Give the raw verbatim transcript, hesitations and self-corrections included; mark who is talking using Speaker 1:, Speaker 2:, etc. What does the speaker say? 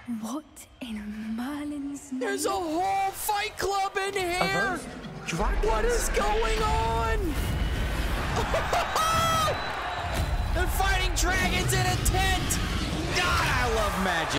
Speaker 1: What in Merlin's name?
Speaker 2: There's a whole fight club in here!
Speaker 3: Are those dragons?
Speaker 2: What is going on? They're fighting dragons in a tent! God, I love magic!